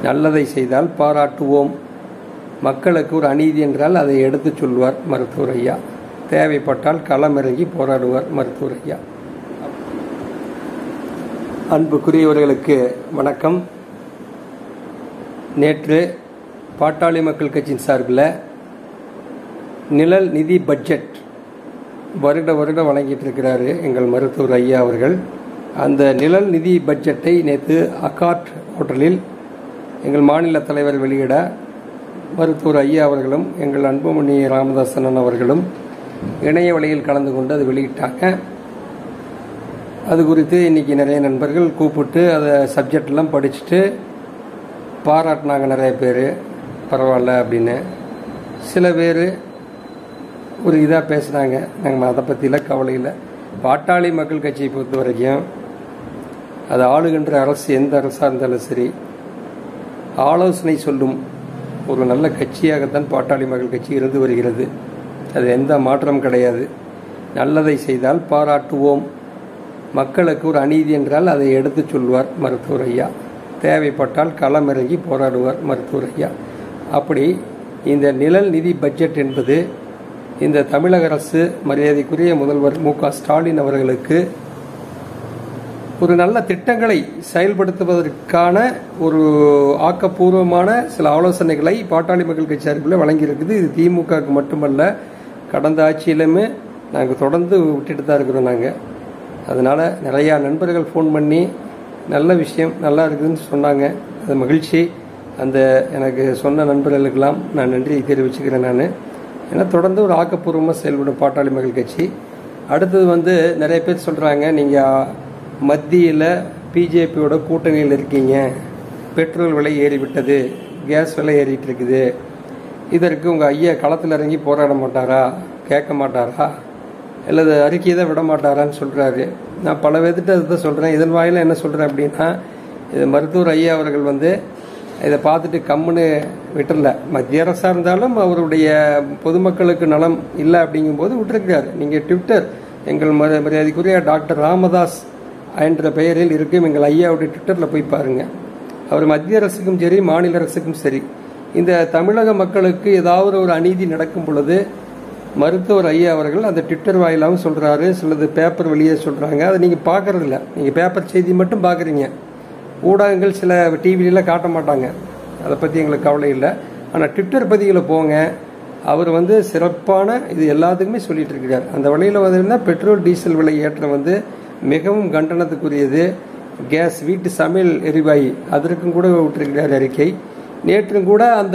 நல்லதை செய்தால் பாராட்டுவோம், மக்களுக்கு ஒரு அநீதி என்றால் அதை எடுத்துச் சொல்வார் மருத்துவர் ஐயா. தேவைப்பட்டால் களமிறங்கி போராடுவார் மருத்துவர் ஐயா. அன்புக்குரியவர்களுக்கு வணக்கம். நேற்று பாட்டாளி மக்கள் கட்சியின் சார்பில் நிழல் நிதி பட்ஜெட் வருடம் வழங்கிட்டு இருக்கிறாரு எங்கள் மருத்துவர் ஐயா அவர்கள். அந்த நிழல் நிதி பட்ஜெட்டை நேற்று அக்கார்ட் ஹோட்டலில் எங்கள் மாநில தலைவர் வெளியிட மருத்துவர் ஐயா அவர்களும் எங்கள் அன்புமணி ராமதாசன் அவர்களும் இணைய வழியில் கலந்து கொண்டு அதை வெளியிட்டாங்க. அது குறித்து இன்னைக்கு நிறைய நண்பர்கள் கூப்பிட்டு அதை சப்ஜெக்ட்லாம் படிச்சுட்டு பாராட்டினாங்க. நிறைய பேர் பரவாயில்ல அப்படின்னு. சில பேர் ஒரு இதாக பேசுனாங்க. நாங்கள் அதை பற்றிலாம் கவலை இல்லை. பாட்டாளி மக்கள் கட்சியை பொறுத்த வரைக்கும் அது ஆளுகின்ற அரசு எந்த அரசாக இருந்தாலும் சரி, ஆலோசனை சொல்லும் ஒரு நல்ல கட்சியாகத்தான் பாட்டாளி மக்கள் கட்சி இருந்து வருகிறது. அது எந்த மாற்றம் கிடையாது. நல்லதை செய்தால் பாராட்டுவோம், மக்களுக்கு ஒரு அநீதி என்றால் அதை எடுத்துச் சொல்வார் மருத்துவர் ஐயா. தேவைப்பட்டால் களமிறங்கி போராடுவார் மருத்துவர் ஐயா. அப்படி இந்த நிழல் நிதி பட்ஜெட் என்பது இந்த தமிழக அரசு மரியாதைக்குரிய முதல்வர் மு.க. ஸ்டாலின் அவர்களுக்கு ஒரு நல்ல திட்டங்களை செயல்படுத்துவதற்கான ஒரு ஆக்கப்பூர்வமான சில ஆலோசனைகளை பாட்டாளி மக்கள் கட்சி சார்பில் வழங்கியிருக்குது. இது திமுகவுக்கு மட்டுமல்ல, கடந்த ஆட்சியிலுமே நாங்கள் தொடர்ந்து விட்டுட்டு தான் இருக்கிறோம். நாங்கள் அதனால் நிறையா நண்பர்கள் ஃபோன் பண்ணி நல்ல விஷயம் நல்லா இருக்குதுன்னு சொன்னாங்க. அது மகிழ்ச்சி. அந்த எனக்கு சொன்ன நண்பர்களுக்கெல்லாம் நான் நன்றி தெரிவிச்சுக்கிறேன். நான் ஏன்னா தொடர்ந்து ஒரு ஆக்கப்பூர்வமாக செயல்படும் பாட்டாளி மக்கள் கட்சி. அடுத்தது நிறைய பேர் சொல்கிறாங்க, நீங்கள் மத்தியில் பிஜேபியோட கூட்டணியில் இருக்கீங்க, பெட்ரோல் விலை ஏறிவிட்டது, கேஸ் விலை ஏறிட்டு இருக்குது, இதற்கு உங்கள் ஐயா களத்தில் இறங்கி போராட மாட்டாரா, கேட்க மாட்டாரா, அல்லது அறிக்கையை தான் விட மாட்டாரான்னு சொல்கிறாரு. நான் பல பேர்கிட்ட அதுதான் சொல்கிறேன். இதன் வாயில என்ன சொல்கிறேன் அப்படின்னா, இது மருத்துவர் ஐயா அவர்கள் இதை பார்த்துட்டு கம்முன்னு விட்டுறல. மத்திய அரசாக இருந்தாலும் அவருடைய பொதுமக்களுக்கு நலம் இல்லை அப்படிங்கும்போது விட்டுருக்காரு. நீங்கள் ட்விட்டர் எங்கள் மரியாதைக்குரிய டாக்டர் ராமதாஸ் என்ற பெயரில் இருக்கும் எங்கள் ஐயாவுடைய ட்விட்டரில் போய் பாருங்கள். அவர் மத்திய அரசுக்கும் சரி, மாநில அரசுக்கும் சரி, இந்த தமிழக மக்களுக்கு ஏதாவது ஒரு அநீதி நடக்கும் பொழுது மருத்துவர் ஐயா அவர்கள் அந்த ட்விட்டர் வாயிலாகவும் சொல்கிறாரு, சிலது பேப்பர் வெளியே சொல்கிறாங்க. அதை நீங்கள் பார்க்கறதில்ல. நீங்கள் பேப்பர் செய்தி மட்டும் பார்க்குறீங்க. ஊடகங்கள் சில டிவியில காட்ட மாட்டாங்க. அதை பற்றி எங்களுக்கு கவலை இல்லை. ஆனால் ட்விட்டர் பதிவில் போங்க, அவர் சிறப்பான இது எல்லாத்துக்குமே சொல்லிட்டு இருக்கிறார். அந்த வழியில் பெட்ரோல் டீசல் விலை ஏற்றம் மிகவும் கண்டனத்துக்குரியது. கேஸ், வீட்டு சமையல் எரிவாயு அதற்கும் கூட விட்டுருக்கிறார் அறிக்கை. நேற்றும் கூட அந்த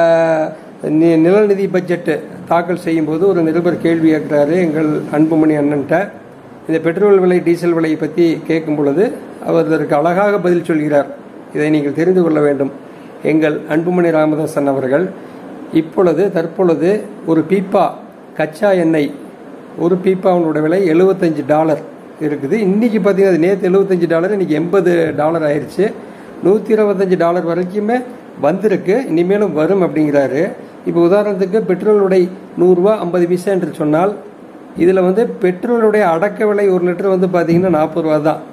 நிழல் நிதி பட்ஜெட் தாக்கல் செய்யும் போது ஒரு நிருபர் கேள்வி கேட்கிறாரு எங்கள் அன்புமணி அண்ணன்ட்ட. இந்த பெட்ரோல் விலை, டீசல் விலையை பற்றி கேட்கும் பொழுது அவர் இதற்கு அழகாக பதில் சொல்கிறார். இதை நீங்கள் தெரிந்து கொள்ள வேண்டும். எங்கள் அன்புமணி ராமதாசன் அவர்கள் தற்பொழுது ஒரு பீப்பா கச்சா எண்ணெய், ஒரு பீப்பாவுடைய விலை $75 இருக்குது. இன்னைக்கு பார்த்தீங்கன்னா அது நேற்று $75, இன்னைக்கு $80 ஆயிடுச்சு. $125 வரைக்குமே வந்திருக்கு, இனிமேலும் வரும் அப்படிங்கிறாரு. இப்போ உதாரணத்துக்கு பெட்ரோல் விலை ₹100.50 என்று சொன்னால், இதில் பெட்ரோலுடைய அடக்க விலை 1 லிட்டர் பார்த்தீங்கன்னா ₹40 தான்.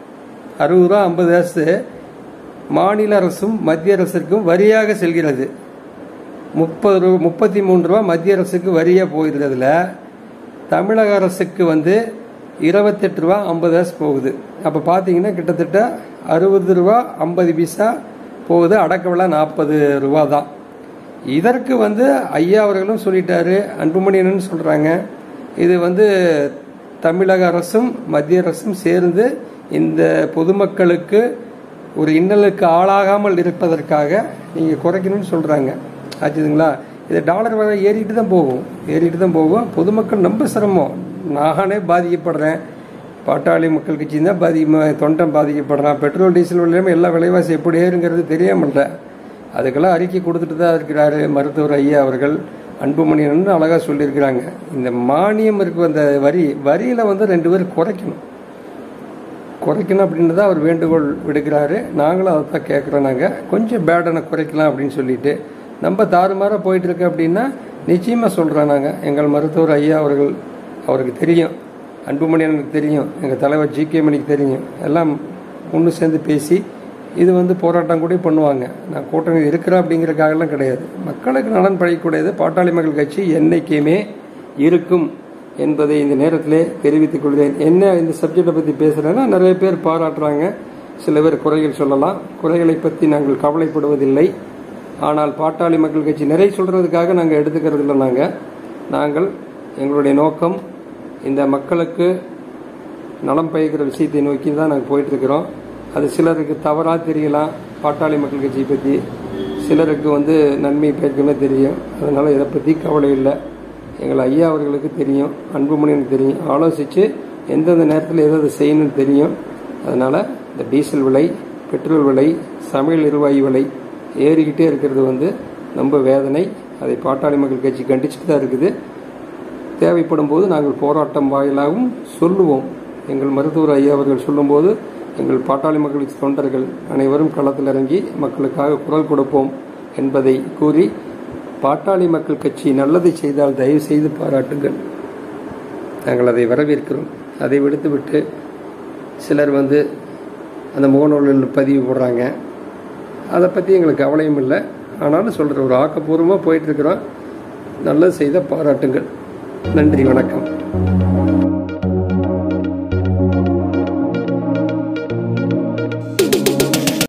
₹60.50 மாநில அரசும் மத்திய அரசிற்கும் வரியாக செல்கிறது. ₹33 மத்திய அரசுக்கு வரியாக போயிருந்ததுல தமிழக அரசுக்கு ₹28.50 போகுது. அப்போ பார்த்தீங்கன்னா கிட்டத்தட்ட ₹60.50 போகுது. அடக்க விலை ₹40 தான். இதற்கு ஐயா அவர்களும் சொல்லிட்டாரு, அன்புமணியன்னு சொல்கிறாங்க. இது தமிழக அரசும் மத்திய அரசும் சேர்ந்து இந்த பொதுமக்களுக்கு ஒரு இன்னலுக்கு ஆளாகாமல் இருப்பதற்காக நீங்கள் குறைக்கணும்னு சொல்கிறாங்க. ஆச்சுதுங்களா? இது டாலர் விலை ஏறிட்டு தான் போகும். பொதுமக்கள் ரொம்ப சிரமம். நானே பாதிக்கப்படுறேன். பாட்டாளி மக்கள் கட்சி தான் தொண்டன் பாதிக்கப்படுறான். பெட்ரோல் டீசல் விலையுமே எல்லா விலைவாசி எப்படி ஏறுங்கிறது தெரியாமல்ல. அதுக்கெல்லாம் அறிக்கை கொடுத்துட்டு தான் இருக்கிறாரு மருத்துவர் ஐயா அவர்கள். அன்புமணியன் அழகாக சொல்லியிருக்கிறாங்க. இந்த மானியம் இருக்கு, அந்த வரியில் 2 பேர் குறைக்கணும் அப்படின்னு தான் அவர் வேண்டுகோள் விடுக்கிறாரு. நாங்களும் அதை தான் கேட்குறோம். நாங்கள் கொஞ்சம் பேடனை குறைக்கலாம் அப்படின்னு சொல்லிட்டு நம்ம தாறுமாறாக போயிட்டு இருக்கு அப்படின்னா நிச்சயமாக சொல்கிறோம். நாங்கள் எங்கள் மருத்துவர் ஐயா அவர்கள், அவருக்கு தெரியும், அன்புமணியனுக்கு தெரியும், எங்கள் தலைவர் ஜி.கே. மணிக்கு தெரியும். எல்லாம் ஒன்று சேர்ந்து பேசி இது வந்து போராட்டம் கூட பண்ணுவாங்க. நான் கூட்டணி இருக்கிறேன் அப்படிங்கிறதுக்காகலாம் கிடையாது. மக்களுக்கு நலன் படைக்கக்கூடியது பாட்டாளி மக்கள் கட்சி என்றைக்குமே இருக்கும் என்பதை இந்த நேரத்திலே தெரிவித்துக் கொள்கிறேன். என்ன இந்த சப்ஜெக்டை பற்றி பேசுகிறேன்னா, நிறைய பேர் பாராட்டுறாங்க, சில பேர் குறைகள் சொல்லலாம். குறைகளை பற்றி நாங்கள் கவலைப்படுவதில்லை. ஆனால் பாட்டாளி மக்கள் கட்சி நிறைய சொல்கிறதுக்காக நாங்கள் எடுத்துக்கிறது இல்லை. நாங்கள் எங்களுடைய நோக்கம் இந்த மக்களுக்கு நலம் பயக்கிற விஷயத்தை நோக்கி தான் நாங்கள் போயிட்டுருக்கிறோம். அது சிலருக்கு தவறாக தெரியலாம். பாட்டாளி மக்கள் கட்சியை பற்றி சிலருக்கு வந்து நன்மை பேருக்குமே தெரியும். அதனால் இதை பற்றி கவலை இல்லை. எங்கள் ஐயா அவர்களுக்கு தெரியும், அன்புமணிக்கு தெரியும், ஆலோசித்து எந்தெந்த நேரத்தில் எதாவது செய்யணும்னு தெரியும். அதனால் இந்த டீசல் விலை, பெட்ரோல் விலை, சமையல் எரிவாயு விலை ஏறிக்கிட்டே இருக்கிறது வந்து ரொம்ப வேதனை. அதை பாட்டாளி மக்கள் கட்சி கண்டிச்சுட்டு தான் இருக்குது. தேவைப்படும் போது நாங்கள் போராட்டம் வாயிலாகவும் சொல்லுவோம். எங்கள் மருத்துவர் ஐயா அவர்கள் சொல்லும்போது எங்கள் பாட்டாளி மக்கள் தொண்டர்கள் அனைவரும் களத்தில் இறங்கி மக்களுக்காக குரல் கொடுப்போம் என்பதை கூறி, பாட்டாளி மக்கள் கட்சி நல்லதை செய்தால் தயவு செய்து பாராட்டுங்கள். நாங்கள் அதை வரவேற்கிறோம். அதை விடுத்துவிட்டு சிலர் வந்து அந்த முகநூலில் பதிவு போடுறாங்க. அதை பற்றி எங்களுக்கு கவலையும் இல்லை. ஆனாலும் சொல்கிற ஒரு ஆக்கப்பூர்வமாக போயிட்டுருக்கிறோம். நல்லது செய்த பாராட்டுங்கள். நன்றி, வணக்கம்.